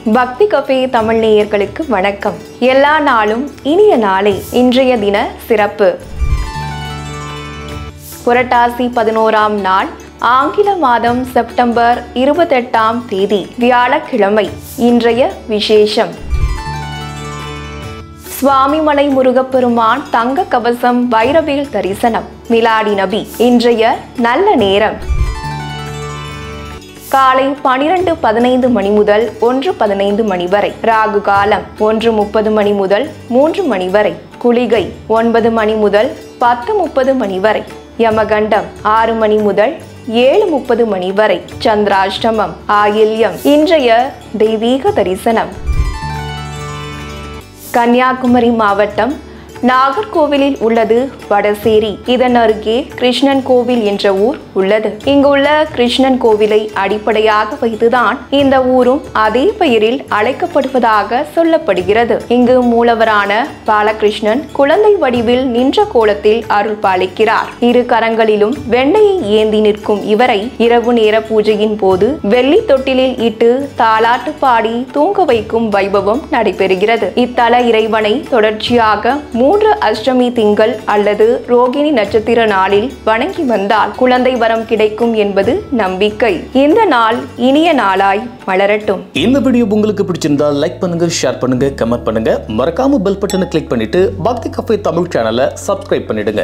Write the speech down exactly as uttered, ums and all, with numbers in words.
பக்தி கஃபே தமிழ் நேயர்களுக்கு வணக்கம். எல்லா நாளும் இனிய நாளே. இன்றைய தின சிறப்பு. புரட்டாசி பதினோராம் நாள், ஆங்கில மாதம் செப்டம்பர் இருபத்தெட்டாம் தேதி, வியாழக்கிழமை. இன்றைய விசேஷம்: சுவாமிமலை முருகப்பெருமான் தங்க கவசம் வைரவேல் தரிசனம். மிலாடி நபி. இன்றைய நல்ல நேரம் காலை பனிரெண்டு பதினைந்து மணி முதல் ஒன்று பதினைந்து மணி வரை. ராகு காலம் ஒன்று முப்பது மணி முதல் மூன்று மணி வரை. குளிகை ஒன்பது மணி முதல் பத்து முப்பது மணி வரை. யமகண்டம் ஆறு மணி முதல் ஏழு முப்பது மணி வரை. சந்திராஷ்டமம் ஆயில்யம். இன்றைய தெய்வீக தரிசனம்: கன்னியாகுமரி மாவட்டம் நாகர்கோவிலில் உள்ளது வடசேரி. இதன் அருகே கிருஷ்ணன் கோவில் என்ற ஊர் உள்ளது. இங்குள்ள கிருஷ்ணன் கோவிலை அடிப்படையாக வைத்துதான் இந்த ஊரும் அதே பெயரில் அழைக்கப்படுவதாக சொல்லப்படுகிறது. இங்கு மூலவரான பாலகிருஷ்ணன் குழந்தை வடிவில் நின்ற கோலத்தில் அருள் பாலிக்கிறார். இரு கரங்களிலும் வெண்ணையை ஏந்தி நிற்கும் இவரை இரவு நேர பூஜையின் போது வெள்ளி தொட்டிலில் இட்டு தாலாட்டு பாடி தூங்க வைக்கும் வைபவம் நடைபெறுகிறது. இத்தல இறைவனை தொடர்ச்சியாக மூன்று அஷ்டமி திங்கள் அல்லது ரோகிணி நட்சத்திர நாளில் வணங்கி வந்தால் குழந்தை வரம் கிடைக்கும் என்பது நம்பிக்கை. இந்த நாள் இனிய நாளாய் மலரட்டும். இந்த வீடியோ உங்களுக்கு பிடிச்சிருந்தா லைக் பண்ணுங்க, ஷேர் பண்ணுங்க, கமெண்ட் பண்ணுங்க. மறக்காம பெல் பட்டனை கிளிக் பண்ணிட்டு பக்தி கஃபே தமிழ் சேனலை சப்ஸ்கிரைப் பண்ணிடுங்க.